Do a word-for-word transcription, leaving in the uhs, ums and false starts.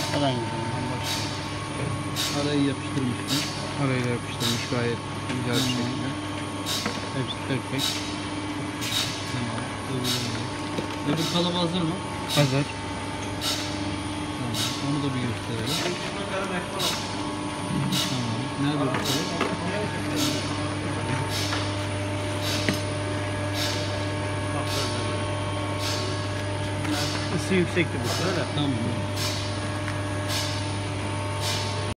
Herhangi bir zaman başlayalım. Arayı yapıştırmış mı? Arayı da yapıştırmış gayet güzel bir şekilde. Hepsi tek tek. Tamam. Öbür kalıp hazır mı? Hazır. Tamam. Onu da bir gösterelim. Tamam. Nerede bu kalıp? Isı yüksekti bu sırada. Tamam.